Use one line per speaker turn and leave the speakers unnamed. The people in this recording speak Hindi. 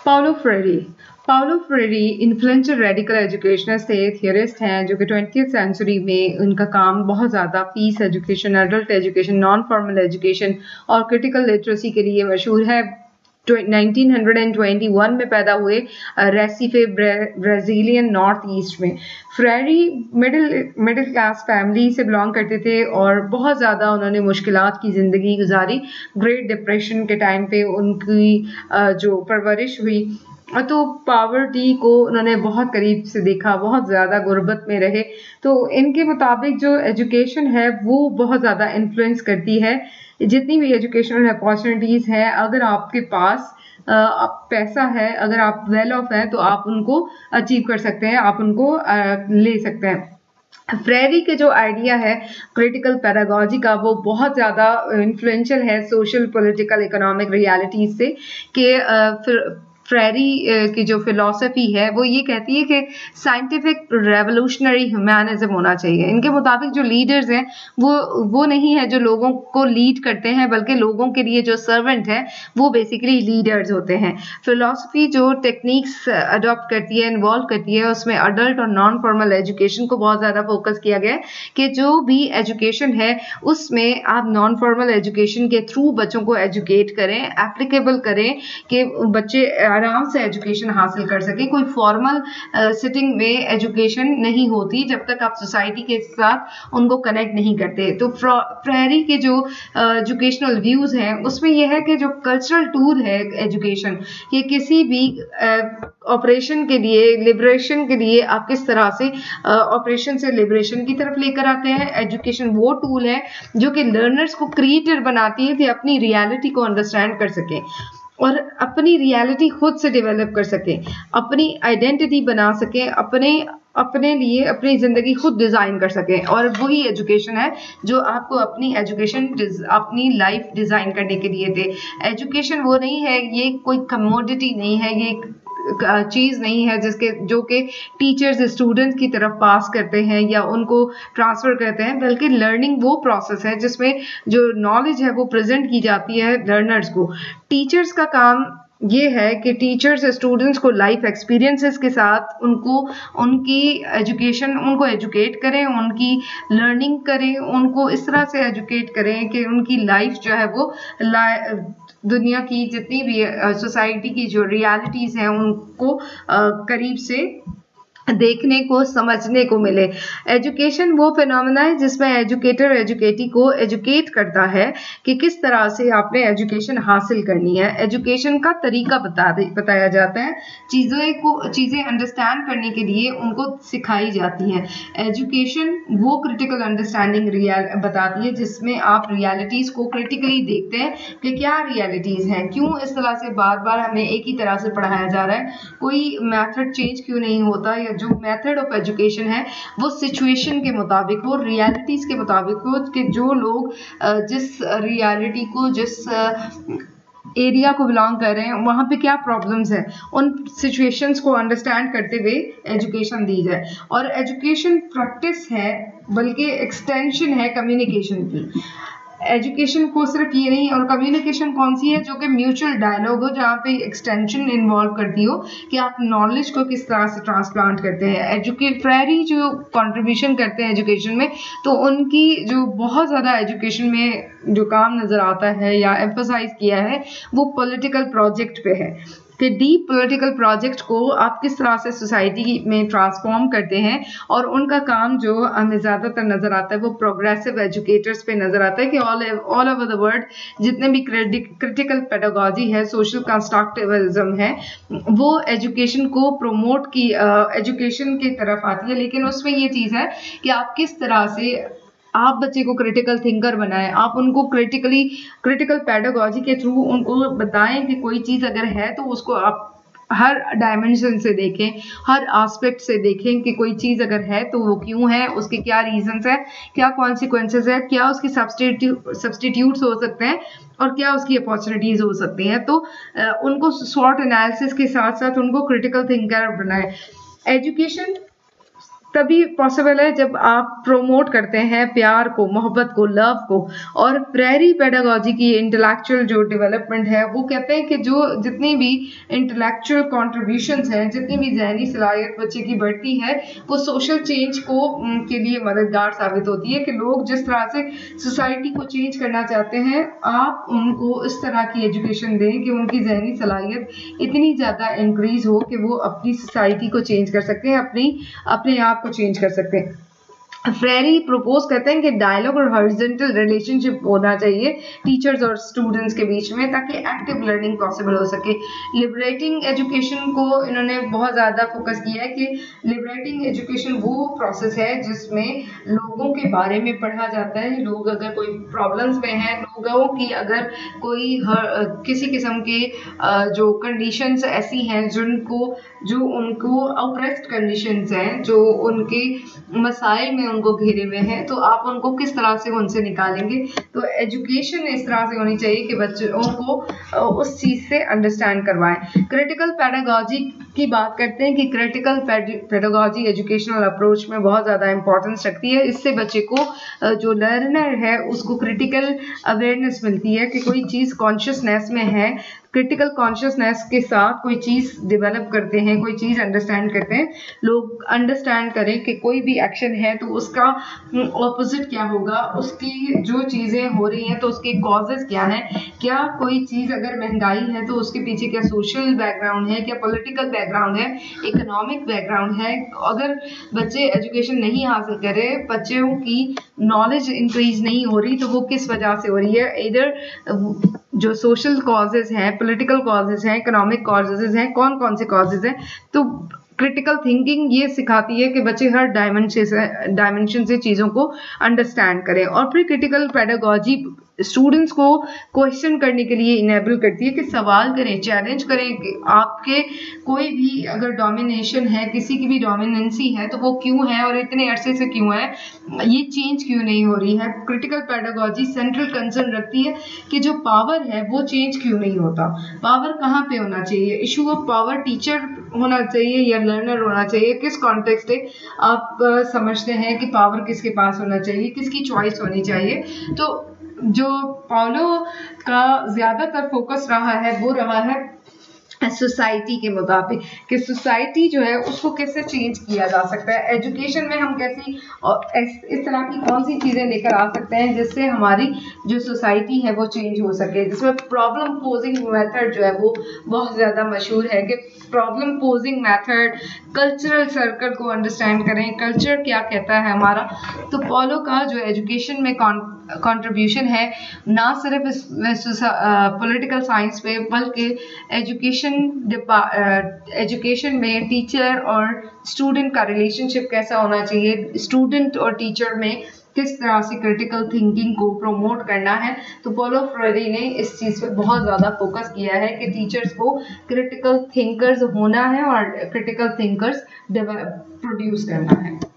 Paulo Freire influential radical educationist थे, थियरिस्ट हैं जो कि 20th सेंचुरी में उनका काम बहुत ज़्यादा peace education, adult education, non formal education और क्रिटिकल लिटरेसी के लिए मशहूर है। 1921 में पैदा हुए रेसिफे ब्राज़ीलियन नॉर्थ ईस्ट में। फ्रेरी मिडिल क्लास फैमिली से बिलोंग करते थे और बहुत ज़्यादा उन्होंने मुश्किलात की ज़िंदगी गुजारी। ग्रेट डिप्रेशन के टाइम पे उनकी जो परवरिश हुई तो पॉवर्टी को उन्होंने बहुत करीब से देखा, बहुत ज़्यादा गुर्बत में रहे। तो इनके मुताबिक जो एजुकेशन है वो बहुत ज़्यादा इन्फ्लुएंस करती है जितनी भी एजुकेशनल अपॉर्चुनिटीज़ हैं। अगर आपके पास पैसा है, अगर आप वेल ऑफ हैं तो आप उनको अचीव कर सकते हैं, आप उनको ले सकते हैं। फ्रेरी के जो आइडिया है क्रिटिकल पेडागोजी का वो बहुत ज़्यादा इन्फ्लुएंशियल है सोशल, पॉलिटिकल, इकोनॉमिक रियलिटीज़ से कि फ्रेरी की जो फिलॉसफी है वो ये कहती है कि साइंटिफिक रेवोल्यूशनरी ह्यूमैनिज्म होना चाहिए। इनके मुताबिक जो लीडर्स हैं वो नहीं है जो लोगों को लीड करते हैं, बल्कि लोगों के लिए जो सर्वेंट है वो बेसिकली लीडर्स होते हैं। फिलॉसफी जो टेक्निक्स अडॉप्ट करती है, इन्वॉल्व करती है, उसमें अडल्ट और नॉन फॉर्मल एजुकेशन को बहुत ज़्यादा फोकस किया गया है कि जो भी एजुकेशन है उसमें आप नॉन फॉर्मल एजुकेशन के थ्रू बच्चों को एजुकेट करें, एप्लीकेबल करें कि बच्चे आराम से एजुकेशन हासिल कर सके। कोई फॉर्मल सिटिंग में एजुकेशन नहीं होती जब तक आप सोसाइटी के साथ उनको कनेक्ट नहीं करते। तो फ्रेरी के जो एजुकेशनल व्यूज हैं उसमें यह है कि जो कल्चरल टूल है एजुकेशन, ये किसी भी ऑपरेशन के लिए, लिबरेशन के लिए आप किस तरह से ऑपरेशन से लिबरेशन की तरफ लेकर आते हैं। एजुकेशन वो टूल है जो कि लर्नर्स को क्रिएटर बनाती है कि अपनी रियलिटी को अंडरस्टैंड कर सकें और अपनी रियलिटी खुद से डेवलप कर सकें, अपनी आइडेंटिटी बना सकें, अपने लिए अपनी ज़िंदगी खुद डिज़ाइन कर सकें। और वही एजुकेशन है जो आपको अपनी अपनी लाइफ डिज़ाइन करने के लिए दे। एजुकेशन वो नहीं है, ये कोई कमोडिटी नहीं है, ये चीज़ नहीं है जो कि टीचर्स स्टूडेंट्स की तरफ पास करते हैं या उनको ट्रांसफ़र करते हैं, बल्कि लर्निंग वो प्रोसेस है जिसमें जो नॉलेज है वो प्रेजेंट की जाती है लर्नर्स को। टीचर्स का काम ये है कि टीचर्स स्टूडेंट्स को लाइफ एक्सपीरियंसेस के साथ उनकी एजुकेशन, उनको एजुकेट करें, उनकी लर्निंग करें, उनको इस तरह से एजुकेट करें कि उनकी लाइफ जो है वो दुनिया की जितनी भी सोसाइटी की जो रियलिटीज़ हैं उनको करीब से देखने को, समझने को मिले। एजुकेशन वो फिनोमेना है जिसमें एजुकेटर एजुकेटी को एजुकेट करता है कि किस तरह से आपने एजुकेशन हासिल करनी है। एजुकेशन का तरीका बताया जाता है, चीज़ें अंडरस्टैंड करने के लिए उनको सिखाई जाती हैं। एजुकेशन वो क्रिटिकल अंडरस्टैंडिंग बताती है जिसमें आप रियलिटीज़ को क्रिटिकली देखते हैं कि क्या रियलिटीज़ हैं, क्यों इस तरह से बार बार हमें एक ही तरह से पढ़ाया जा रहा है, कोई मैथड चेंज क्यों नहीं होता, या जो मेथड ऑफ एजुकेशन है वो सिचुएशन के मुताबिक हो, रियलिटीज़ के मुताबिक हो कि जो लोग जिस रियलिटी को, जिस एरिया को बिलोंग कर रहे हैं वहाँ पे क्या प्रॉब्लम्स हैं, उन सिचुएशंस को अंडरस्टैंड करते हुए एजुकेशन दी जाए। और एजुकेशन प्रैक्टिस है बल्कि एक्सटेंशन है कम्युनिकेशन की। एजुकेशन को सिर्फ ये नहीं, और कम्युनिकेशन कौन सी है, जो कि म्यूचुअल डायलॉग हो, जहाँ पे एक्सटेंशन इन्वॉल्व करती हो कि आप नॉलेज को किस तरह से ट्रांसप्लांट करते हैं। फ्रेरी जो कंट्रीब्यूशन करते हैं एजुकेशन में, तो उनकी जो बहुत ज़्यादा एजुकेशन में जो काम नज़र आता है या एम्फसाइज किया है वो पॉलिटिकल प्रोजेक्ट पे है कि डीप पॉलिटिकल प्रोजेक्ट को आप किस तरह से सोसाइटी में ट्रांसफॉर्म करते हैं। और उनका काम जो हमें ज़्यादातर नज़र आता है वो प्रोग्रेसिव एजुकेटर्स पे नज़र आता है कि ऑल ओवर द वर्ल्ड जितने भी क्रिटिकल पेडागोजी है, सोशल कंस्ट्रक्टिविज्म है, वो एजुकेशन को प्रमोट की एजुकेशन की तरफ आती है। लेकिन उसमें ये चीज़ है कि आप किस तरह से आप बच्चे को क्रिटिकल थिंकर बनाएं, आप उनको क्रिटिकल पेडागोजी के थ्रू उनको बताएं कि कोई चीज़ अगर है तो उसको आप हर डायमेंशन से देखें, हर एस्पेक्ट से देखें कि कोई चीज़ अगर है तो वो क्यों है, उसके क्या रीजंस है, क्या कॉन्सिक्वेंसेस है, क्या उसकी सब्सटीट्यूट्स हो सकते हैं और क्या उसकी अपॉर्चुनिटीज़ हो सकती हैं। तो उनको स्वॉट एनालिसिस के साथ साथ उनको क्रिटिकल थिंकर बनाएं। एजुकेशन तभी पॉसिबल है जब आप प्रमोट करते हैं प्यार को, मोहब्बत को, लव को। और फ्रेरी पेडागोजी की इंटेलेक्चुअल जो डेवलपमेंट है, वो कहते हैं कि जो जितनी भी इंटेलेक्चुअल कॉन्ट्रीब्यूशंस हैं, जितनी भी जहनी सलाहियत बच्चे की बढ़ती है, वो सोशल चेंज को के लिए मददगार साबित होती है। कि लोग जिस तरह से सोसाइटी को चेंज करना चाहते हैं, आप उनको इस तरह की एजुकेशन दें कि उनकी जहनी सलाहियत इतनी ज़्यादा इंक्रीज हो कि वो अपनी सोसाइटी को चेंज कर सकते हैं, अपने आप को चेंज कर सकते हैं। फ्रेरी प्रपोज करते हैं कि डायलॉग और हॉरिजॉन्टल रिलेशनशिप होना चाहिए टीचर्स और स्टूडेंट्स के बीच में, ताकि एक्टिव लर्निंग पॉसिबल हो सके। लिबरेटिंग एजुकेशन को इन्होंने बहुत ज़्यादा फोकस किया है कि लिबरेटिंग एजुकेशन वो प्रोसेस है जिसमें लोगों के बारे में पढ़ा जाता है। लोग अगर कोई प्रॉब्लम्स में हैं, लोगों की अगर कोई किसी किस्म के जो कंडीशंस ऐसी हैं जो उनको ऑप्रेस्ड कंडीशंस हैं, जो उनके मसाइल में उनको घेरे हुए हैं, तो आप उनको किस तरह से उनसे निकालेंगे। तो एजुकेशन इस तरह से होनी चाहिए कि बच्चों को उस चीज़ से अंडरस्टैंड करवाएं। क्रिटिकल पेडागोजी की बात करते हैं कि क्रिटिकल पेडागोजी एजुकेशनल अप्रोच में बहुत ज़्यादा इंपॉर्टेंस रखती है। इससे बच्चे को जो लर्नर है उसको क्रिटिकल अवेयरनेस मिलती है कि कोई चीज़ कॉन्शियसनेस में है, क्रिटिकल कॉन्शियसनेस के साथ कोई चीज़ डेवलप करते हैं, कोई चीज़ अंडरस्टैंड करते हैं। लोग अंडरस्टैंड करें कि कोई भी एक्शन है तो उसका ऑपोजिट क्या होगा, उसकी जो चीज़ें हो रही हैं तो उसके कॉजेज़ क्या हैं। क्या कोई चीज़ अगर महंगाई है तो उसके पीछे क्या सोशल बैकग्राउंड है, क्या पॉलिटिकल बैकग्राउंड है, इकोनॉमिक बैकग्राउंड है। अगर बच्चे एजुकेशन नहीं हासिल करें, बच्चों की नॉलेज इंक्रीज नहीं हो रही, तो वो किस वजह से हो रही है। इधर जो सोशल कॉजेज हैं, पॉलिटिकल कॉजेज हैं, इकोनॉमिक कॉजेज हैं, कौन कौन से कॉजेज हैं। तो क्रिटिकल थिंकिंग ये सिखाती है कि बच्चे हर डायमेंशन से चीज़ों को अंडरस्टैंड करें। और फिर क्रिटिकल पेडागोजी स्टूडेंट्स को क्वेश्चन करने के लिए इनेबल करती है कि सवाल करें, चैलेंज करें कि आपके कोई भी अगर डोमिनेशन है, किसी की भी डोमिनेंसी है, तो वो क्यों है और इतने अरसे से क्यों है, ये चेंज क्यों नहीं हो रही है। क्रिटिकल पेडागोजी सेंट्रल कंसर्न रखती है कि जो पावर है वो चेंज क्यों नहीं होता, पावर कहाँ पे होना चाहिए। इशू ऑफ पावर टीचर होना चाहिए या लर्नर होना चाहिए, किस कॉन्टेक्स्ट में आप समझते हैं कि पावर किसके पास होना चाहिए, किसकी चॉइस होनी चाहिए। तो जो पॉलो का ज़्यादातर फोकस रहा है वो रहा है सोसाइटी के मुताबिक कि सोसाइटी जो है उसको कैसे चेंज किया जा सकता है। एजुकेशन में हम कैसी और इस तरह की कौन सी चीज़ें लेकर आ सकते हैं जिससे हमारी जो सोसाइटी है वो चेंज हो सके। जिसमें प्रॉब्लम पोजिंग मेथड जो है वो बहुत ज़्यादा मशहूर है कि problem posing method, cultural circle को अंडरस्टैंड करें, कल्चर क्या कहता है हमारा। तो पॉलो का जो एजुकेशन में कंट्रीब्यूशन है ना सिर्फ पॉलिटिकल साइंस पे, बल्कि एजुकेशन में टीचर और स्टूडेंट का रिलेशनशिप कैसा होना चाहिए, स्टूडेंट और टीचर में किस तरह से क्रिटिकल थिंकिंग को प्रमोट करना है। तो पॉलो फ्रेरी ने इस चीज़ पे बहुत ज़्यादा फोकस किया है कि टीचर्स को क्रिटिकल थिंकर्स होना है और क्रिटिकल थिंकर्स प्रोड्यूस करना है।